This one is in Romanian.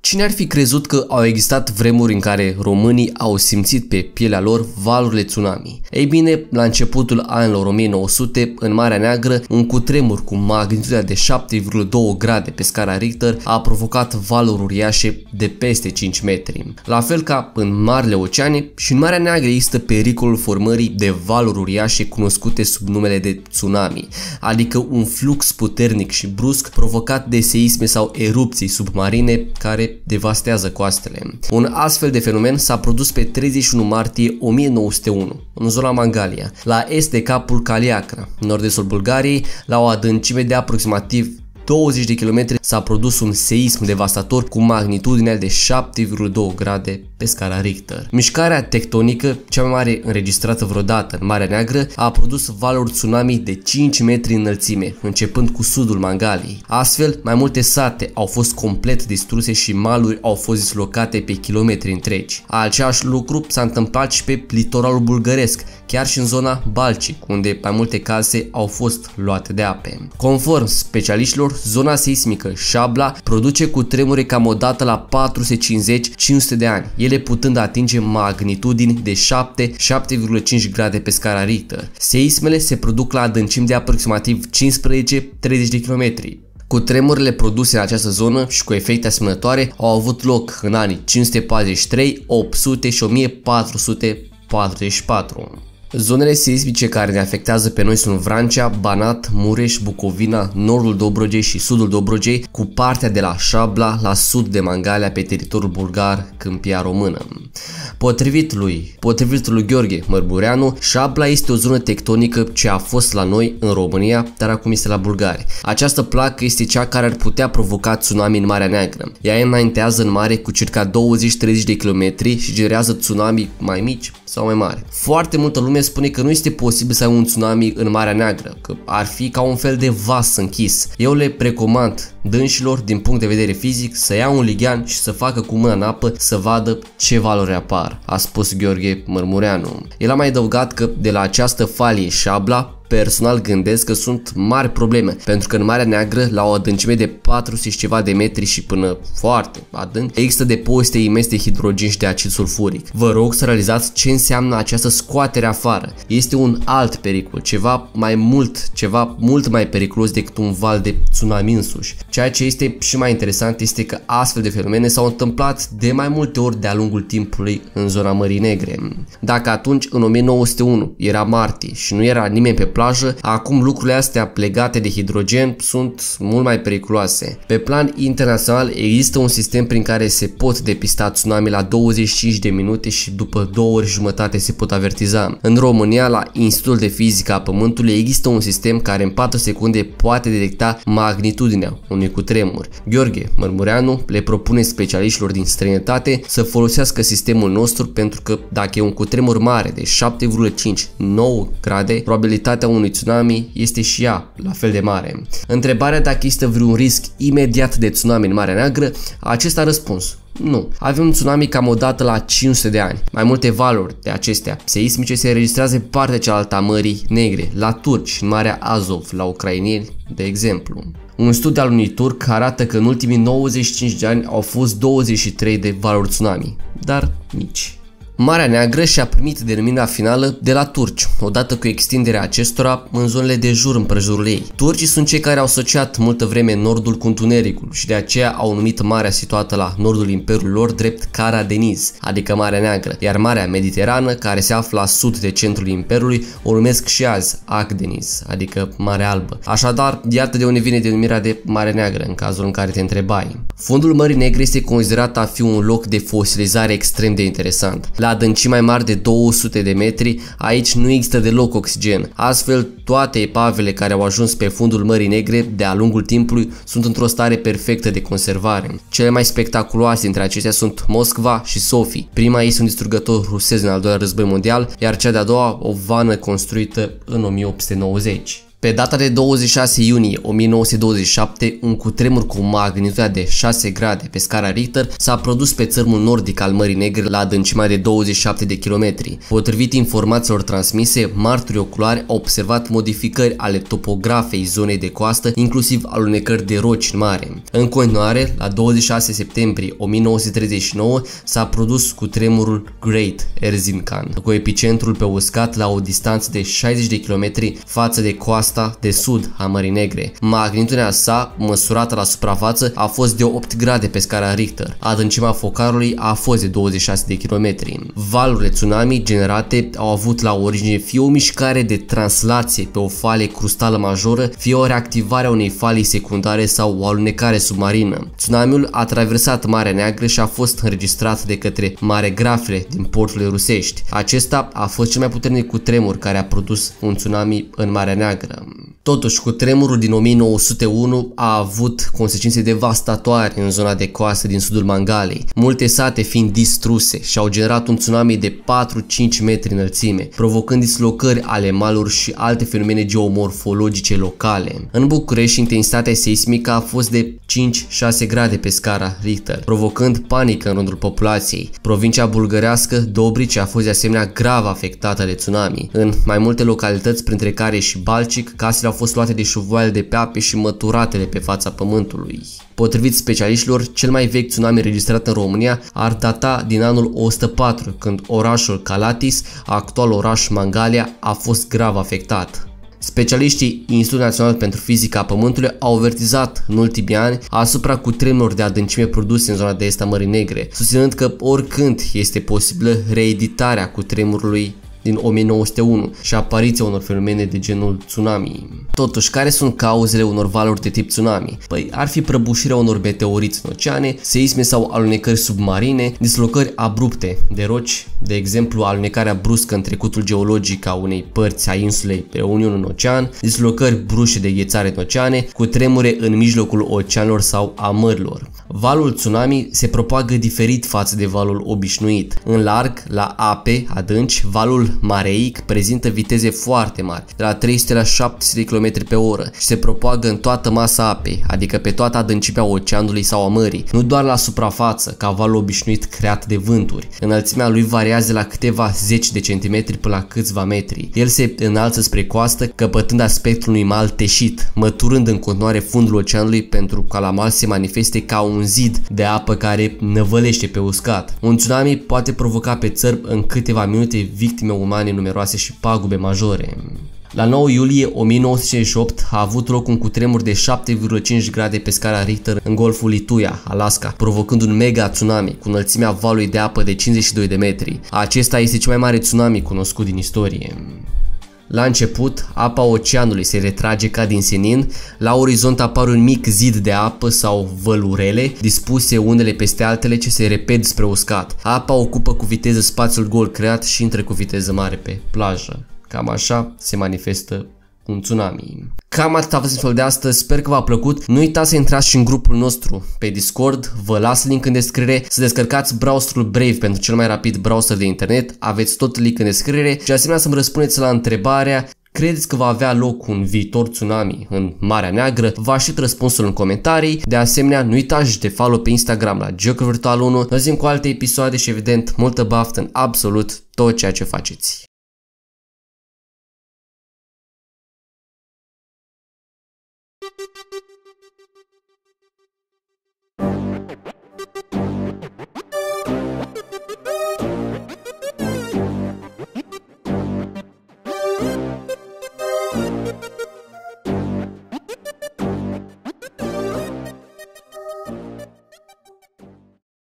Cine ar fi crezut că au existat vremuri în care românii au simțit pe pielea lor valurile tsunami? Ei bine, la începutul anilor 1900, în Marea Neagră, un cutremur cu magnitudinea de 7,2 grade pe scara Richter a provocat valuri uriașe de peste 5 metri. La fel ca în marile oceane, și în Marea Neagră există pericolul formării de valuri uriașe cunoscute sub numele de tsunami, adică un flux puternic și brusc provocat de seisme sau erupții submarine care devastează coastele. Un astfel de fenomen s-a produs pe 31 martie 1901 în zona Mangalia, la est de capul Caliacra, în nord-estul Bulgariei, la o adâncime de aproximativ 20 de kilometri s-a produs un seism devastator cu magnitudinea de 7,2 grade pe scara Richter. Mișcarea tectonică, cea mai mare înregistrată vreodată în Marea Neagră, a produs valuri tsunami de 5 metri înălțime, începând cu sudul Mangaliei. Astfel, mai multe sate au fost complet distruse și maluri au fost dislocate pe kilometri întregi. Același lucru s-a întâmplat și pe litoralul bulgăresc, chiar și în zona Balcic, unde mai multe case au fost luate de ape. Conform specialiștilor, zona seismică Șabla produce cutremure cam o dată la 450-500 de ani, ele putând atinge magnitudini de 7,5 grade pe scara Richter. Seismele se produc la adâncimi de aproximativ 15-30 de kilometri. Cutremurile produse în această zonă și cu efecte asemănătoare au avut loc în anii 543, 800 și 1444. Zonele seismice care ne afectează pe noi sunt Vrancea, Banat, Mureș, Bucovina, nordul Dobrogei și sudul Dobrogei, cu partea de la Șabla la sud de Mangalia pe teritoriul bulgar, Câmpia Română. Potrivit lui Gheorghe Mărmureanu, Șabla este o zonă tectonică ce a fost la noi în România, dar acum este la bulgari. Această placă este cea care ar putea provoca tsunami în Marea Neagră. Ea înaintează în mare cu circa 20-30 de kilometri și generează tsunami mai mici sau mai mari. Foarte multă lume spune că nu este posibil să ai un tsunami în Marea Neagră, că ar fi ca un fel de vas închis. Eu le recomand dânșilor, din punct de vedere fizic, să ia un lighean și să facă cu mâna în apă să vadă ce valori apar, a spus Gheorghe Mărmureanu. El a mai adăugat că de la această falie Șabla, personal gândesc că sunt mari probleme, pentru că în Marea Neagră, la o adâncime de 400 și ceva de metri și până foarte adânc, există depozite imense de hidrogen și de acid sulfuric. Vă rog să realizați ce înseamnă această scoatere afară. Este un alt pericol, ceva mult mai periculos decât un val de tsunami însuși. Ceea ce este și mai interesant este că astfel de fenomene s-au întâmplat de mai multe ori de-a lungul timpului în zona Mării Negre. Dacă atunci, în 1901, era martie și nu era nimeni pe plajă, acum lucrurile astea legate de hidrogen sunt mult mai periculoase. Pe plan internațional există un sistem prin care se pot depista tsunami la 25 de minute și după 2 ori jumătate se pot avertiza. În România, la Institutul de Fizică a Pământului, există un sistem care în 4 secunde poate detecta magnitudinea unui cutremur. Gheorghe Mărmureanu le propune specialiștilor din străinătate să folosească sistemul nostru, pentru că dacă e un cutremur mare de 7,5-9 grade, probabilitatea unui tsunami este și ea la fel de mare. Întrebarea dacă există vreun risc imediat de tsunami în Marea Neagră, acesta a răspuns: nu. Avem un tsunami cam o dată la 500 de ani. Mai multe valuri de acestea seismice se înregistrează pe partea cealaltă a Mării Negre, la turci, în Marea Azov, la ucraineni, de exemplu. Un studiu al unui turc arată că în ultimii 95 de ani au fost 23 de valuri tsunami, dar mici. Marea Neagră și-a primit denumirea finală de la turci, odată cu extinderea acestora în zonele de jur împrejurul ei. Turcii sunt cei care au asociat multă vreme nordul cu întunericul și de aceea au numit marea situată la nordul imperiului lor drept Cara Deniz, adică Marea Neagră, iar Marea Mediterană, care se află la sud de centrul imperiului, o numesc și azi Agdeniz, adică Marea Albă. Așadar, iată de unde vine denumirea de Mare Neagră, în cazul în care te întrebai. Fundul Mării Negre este considerat a fi un loc de fosilizare extrem de interesant. La adâncimi mai mari de 200 de metri, aici nu există deloc oxigen. Astfel, toate epavele care au ajuns pe fundul Mării Negre de-a lungul timpului sunt într-o stare perfectă de conservare. Cele mai spectaculoase dintre acestea sunt Moskva și Sofi. Prima este un distrugător rusesc în al doilea război mondial, iar cea de-a doua o vană construită în 1890. Pe data de 26 iunie 1927, un cutremur cu magnitudinea de 6 grade pe scara Richter s-a produs pe țărmul nordic al Mării Negre la adâncimea de 27 de kilometri. Potrivit informațiilor transmise, martorii oculari au observat modificări ale topografei zonei de coastă, inclusiv alunecări de roci în mare. În continuare, la 26 septembrie 1939 s-a produs cutremurul Great Erzincan, cu epicentrul pe uscat la o distanță de 60 de kilometri față de coasta de sud a Mării Negre. Magnitudinea sa, măsurată la suprafață, a fost de 8 grade pe scara Richter. Adâncimea focarului a fost de 26 de kilometri. Valurile tsunami generate au avut la origine fie o mișcare de translație pe o falie crustală majoră, fie o reactivare a unei falii secundare sau o alunecare submarină. Tsunamiul a traversat Marea Neagră și a fost înregistrat de către maregrafele din porturile rusești. Acesta a fost cel mai puternic cutremur care a produs un tsunami în Marea Neagră. Totuși, cutremurul din 1901 a avut consecințe devastatoare în zona de coastă din sudul Mangalei, multe sate fiind distruse și au generat un tsunami de 4-5 metri înălțime, provocând dislocări ale maluri și alte fenomene geomorfologice locale. În București, intensitatea seismică a fost de 5-6 grade pe scara Richter, provocând panică în rândul populației. Provincia bulgărească Dobrice a fost de asemenea grav afectată de tsunami. În mai multe localități, printre care și Balcic, casele au fost luate de șuvoaiele de pe ape și măturate de pe fața pământului. Potrivit specialiștilor, cel mai vechi tsunami înregistrat în România ar data din anul 104, când orașul Calatis, actual oraș Mangalia, a fost grav afectat. Specialiștii Institutul Național pentru Fizica a Pământului au avertizat în ultimii ani asupra cutremurilor de adâncime produse în zona de est a Mării Negre, susținând că oricând este posibilă reeditarea cutremurului din 1901 și apariția unor fenomene de genul tsunami. Totuși, care sunt cauzele unor valuri de tip tsunami? Păi, ar fi prăbușirea unor meteoriți în oceane, seisme sau alunecări submarine, dislocări abrupte de roci, de exemplu alunecarea bruscă în trecutul geologic a unei părți a insulei Reunion în ocean, dislocări bruște de ghețare în oceane, cutremure în mijlocul oceanelor sau a mărilor. Valul tsunami se propagă diferit față de valul obișnuit. În larg, la ape adânci, valul mareic prezintă viteze foarte mari, de la 300 la 700 km pe oră și se propagă în toată masa apei, adică pe toată adâncimea oceanului sau a mării, nu doar la suprafață, ca valul obișnuit creat de vânturi. Înălțimea lui variază la câteva zeci de centimetri până la câțiva metri. El se înalță spre coastă, căpătând aspectul unui mal teșit, măturând în continuare fundul oceanului pentru ca la mal se manifeste ca un zid de apă care năvălește pe uscat. Un tsunami poate provoca pe țărm în câteva minute victime umane numeroase și pagube majore. La 9 iulie 1968 a avut loc un cutremur de 7,5 grade pe scara Richter în golful Lituia, Alaska, provocând un mega tsunami cu înălțimea valului de apă de 52 de metri. Acesta este cel mai mare tsunami cunoscut din istorie. La început, apa oceanului se retrage ca din senin, la orizont apare un mic zid de apă sau vălurele, dispuse unele peste altele ce se repet spre uscat. Apa ocupă cu viteză spațiul gol creat și intră cu viteză mare pe plajă. Cam așa se manifestă un tsunami. Cam atât a fost episodul de astăzi, sper că v-a plăcut. Nu uitați să intrați și în grupul nostru pe Discord, vă las link în descriere, să descărcați browserul Brave pentru cel mai rapid browser de internet, aveți tot link în descriere și de asemenea să-mi răspundeți la întrebarea: credeți că va avea loc un viitor tsunami în Marea Neagră? Vă aștept răspunsul în comentarii. De asemenea, nu uitați de follow pe Instagram la Joker Virtual 1. Noi zicem cu alte episoade și evident multă baftă în absolut tot ceea ce faceți.